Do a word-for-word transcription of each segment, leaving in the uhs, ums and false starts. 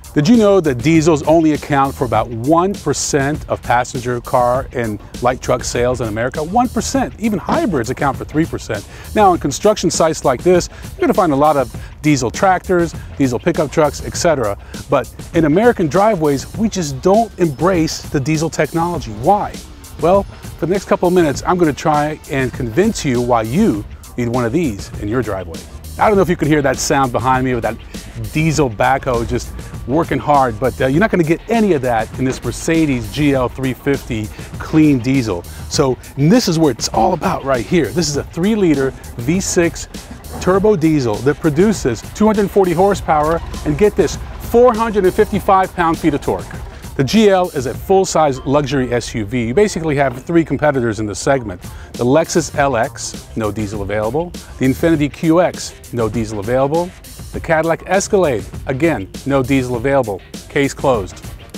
Did you know that diesels only account for about one percent of passenger car and light truck sales in America? one percent. Even hybrids account for three percent. Now, on construction sites like this, you're going to find a lot of diesel tractors, diesel pickup trucks, et cetera. But in American driveways, we just don't embrace the diesel technology. Why? Well, for the next couple of minutes, I'm going to try and convince you why you need one of these in your driveway. I don't know if you can hear that sound behind me with that diesel backhoe just working hard, but uh, you're not going to get any of that in this Mercedes G L three fifty clean diesel. So this is what it's all about right here. This is a three liter V six turbo diesel that produces two hundred forty horsepower and, get this, four hundred fifty-five pound-feet of torque. The G L is a full-size luxury S U V. You basically have three competitors in the segment. The Lexus L X, no diesel available. The Infiniti Q X, no diesel available. The Cadillac Escalade, again, no diesel available. Case closed.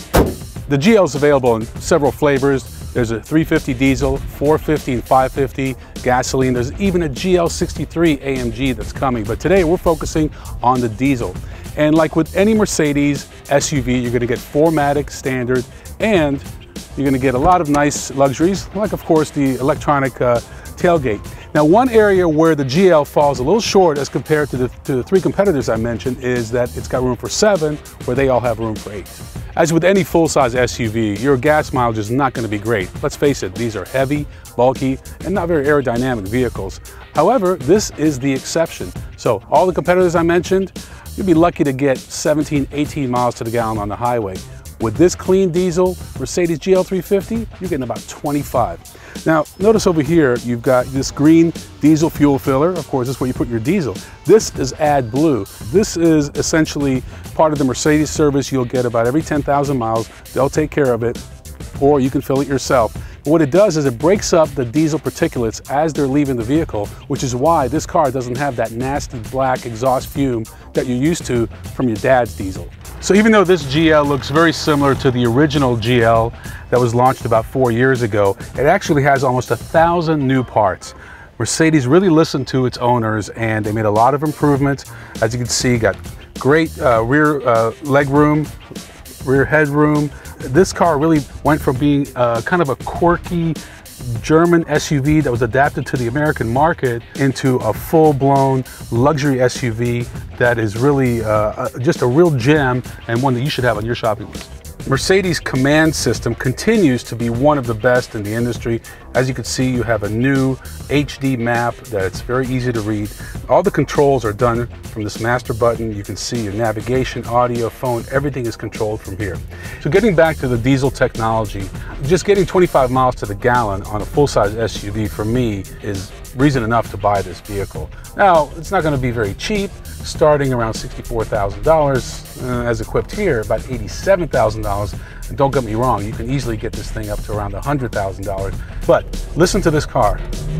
The G L is available in several flavors. There's a three fifty diesel, four fifty and five fifty gasoline. There's even a G L sixty-three A M G that's coming. But today we're focusing on the diesel. And like with any Mercedes S U V, you're going to get four matic standard, and you're going to get a lot of nice luxuries, like of course the electronic uh, tailgate. Now, one area where the G L falls a little short as compared to the, to the three competitors I mentioned is that it's got room for seven, where they all have room for eight. As with any full-size S U V, your gas mileage is not going to be great. Let's face it, these are heavy, bulky, and not very aerodynamic vehicles. However, this is the exception. So all the competitors I mentioned, you'd be lucky to get seventeen, eighteen miles to the gallon on the highway. With this clean diesel Mercedes G L three fifty, you're getting about twenty-five. Now, notice over here, you've got this green diesel fuel filler. Of course, this is where you put your diesel. This is AdBlue. This is essentially part of the Mercedes service you'll get about every ten thousand miles. They'll take care of it, or you can fill it yourself. But what it does is it breaks up the diesel particulates as they're leaving the vehicle, which is why this car doesn't have that nasty black exhaust fume that you're used to from your dad's diesel. So even though this G L looks very similar to the original G L that was launched about four years ago, it actually has almost a thousand new parts. Mercedes really listened to its owners, and they made a lot of improvements. As you can see, got great uh, rear uh, leg room, rear headroom. This car really went from being uh, kind of a quirky German S U V that was adapted to the American market into a full-blown luxury S U V that is really uh, just a real gem, and one that you should have on your shopping list. Mercedes command system continues to be one of the best in the industry. As you can see, you have a new H D map that's very easy to read. All the controls are done from this master button. You can see your navigation, audio, phone, everything is controlled from here. So getting back to the diesel technology, just getting twenty-five miles to the gallon on a full-size S U V for me is reason enough to buy this vehicle. Now, it's not going to be very cheap, starting around sixty-four thousand dollars, uh, as equipped here, about eighty-seven thousand dollars. And don't get me wrong, you can easily get this thing up to around one hundred thousand dollars. But listen to this car.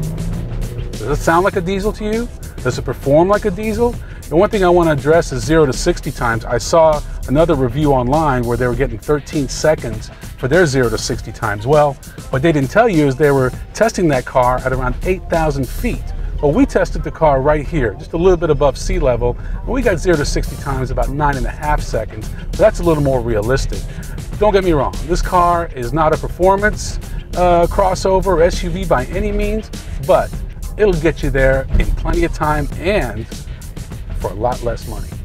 Does it sound like a diesel to you? Does it perform like a diesel? The one thing I want to address is zero to sixty times. I saw another review online where they were getting thirteen seconds for their zero to sixty times. Well, what they didn't tell you is they were testing that car at around eight thousand feet. Well, we tested the car right here, just a little bit above sea level, and we got zero to sixty times about nine and a half seconds. So that's a little more realistic. Don't get me wrong, this car is not a performance uh, crossover or S U V by any means, but it'll get you there in plenty of time and for a lot less money.